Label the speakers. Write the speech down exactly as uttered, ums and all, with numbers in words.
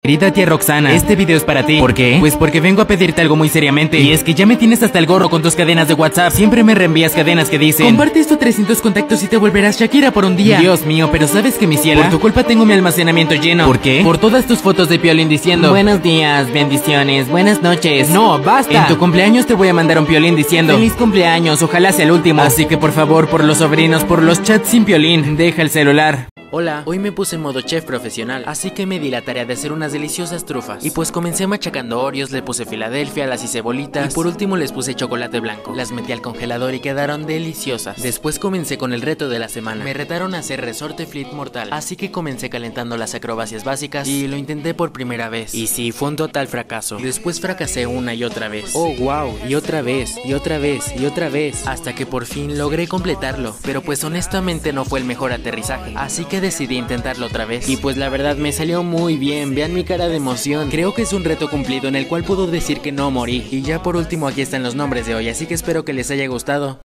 Speaker 1: Querida tía Roxana, este video es para ti. ¿Por qué? Pues porque vengo a pedirte algo muy seriamente. Y es que ya me tienes hasta el gorro con tus cadenas de WhatsApp. Siempre me reenvías cadenas que dicen: comparte estos trescientos contactos y te volverás Shakira por un día. Dios mío, pero ¿sabes que mi ciela? Por tu culpa tengo mi almacenamiento lleno. ¿Por qué? Por todas tus fotos de Piolín diciendo: buenos días, bendiciones, buenas noches. No, basta. En tu cumpleaños te voy a mandar un Piolín diciendo: feliz cumpleaños, ojalá sea el último. Así que por favor, por los sobrinos, por los chats sin Piolín, deja el celular. Hola, hoy me puse en modo chef profesional, así que me di la tarea de hacer unas deliciosas trufas. Y pues comencé machacando Oreos, le puse Filadelfia, las hice bolitas y por último les puse chocolate blanco. Las metí al congelador y quedaron deliciosas. Después comencé con el reto de la semana. Me retaron a hacer resorte flip mortal, así que comencé calentando las acrobacias básicas y lo intenté por primera vez. Y sí, fue un total fracaso. Después fracasé una y otra vez. Oh, wow, y otra vez, y otra vez, y otra vez, hasta que por fin logré completarlo. Pero pues honestamente no fue el mejor aterrizaje, así que decidí intentarlo otra vez. Y pues la verdad me salió muy bien, vean mi cara de emoción. Creo que es un reto cumplido en el cual puedo decir que no morí. Y ya por último aquí están los nombres de hoy, así que espero que les haya gustado.